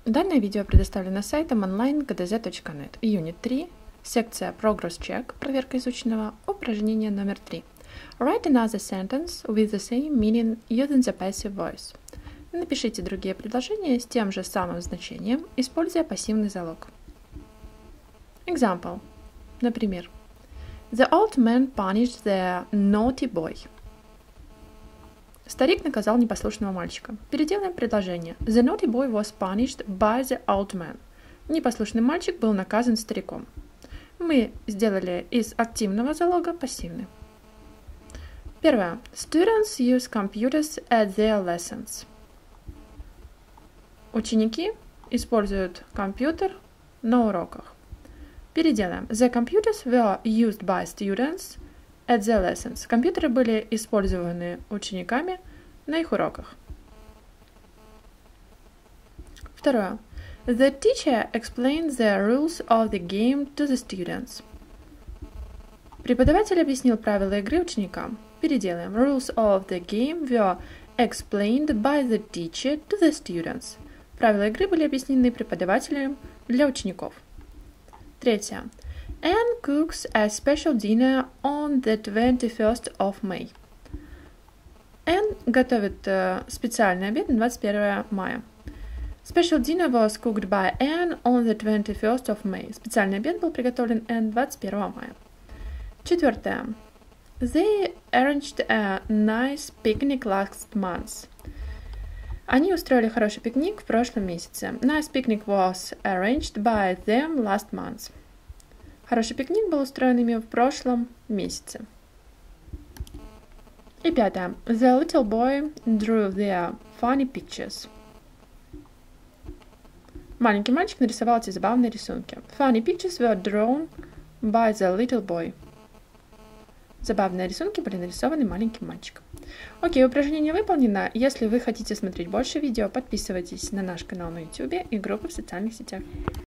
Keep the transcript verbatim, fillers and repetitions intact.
Данное видео предоставлено сайтом онлайн джи ди зет точка нет. Юнит три, секция Progress Check, проверка изученного, упражнение номер три. Write another sentence with the same meaning using the passive voice. Напишите другие предложения с тем же самым значением, используя пассивный залог. Example. Например, The old man punished the naughty boy. Старик наказал непослушного мальчика. Переделаем предложение. The naughty boy was punished by the old man. Непослушный мальчик был наказан стариком. Мы сделали из активного залога пассивный. Первое. Students use computers at their lessons. Ученики используют компьютер на уроках. Переделаем. The computers were used by students at their lessons. Компьютеры были использованы учениками на их уроках. Второе. The teacher explained the rules of the game to the students. Преподаватель объяснил правила игры ученикам. Переделаем. Rules of the game were explained by the teacher to the students. Правила игры были объяснены преподавателем для учеников. Третье. Anne cooks a special dinner on the twenty-first of May. Anne готовит uh, специальный обед на двадцать первое мая. Special dinner was cooked by Anne on the twenty-first of May. Специальный обед был приготовлен Anne двадцать первого мая. Четвертое. They arranged a nice picnic last month. Они устроили хороший пикник в прошлом месяце. Nice picnic was arranged by them last month. Хороший пикник был устроен ими в прошлом месяце. И пятое. The little boy drew their funny pictures. Маленький мальчик нарисовал эти забавные рисунки. Funny pictures were drawn by the little boy. Забавные рисунки были нарисованы маленьким мальчиком. Окей, упражнение выполнено. Если вы хотите смотреть больше видео, подписывайтесь на наш канал на YouTube и группы в социальных сетях.